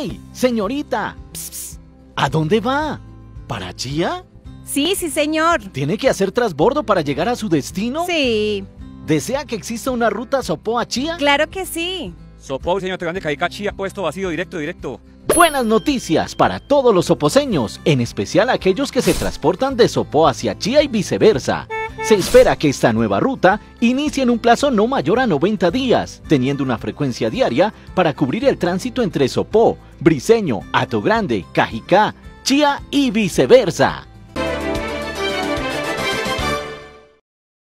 ¡Hey, señorita! Pss, pss. ¿A dónde va? ¿Para Chía? Sí, señor. ¿Tiene que hacer transbordo para llegar a su destino? Sí. ¿Desea que exista una ruta Sopó a Chía? Claro que sí. Sopó, señor Grande Caica, Chía, puesto vacío, directo. Buenas noticias para todos los soposeños, en especial aquellos que se transportan de Sopó hacia Chía y viceversa. Se espera que esta nueva ruta inicie en un plazo no mayor a 90 días, teniendo una frecuencia diaria para cubrir el tránsito entre Sopó, Briceño, Hato Grande, Cajicá, Chía y viceversa.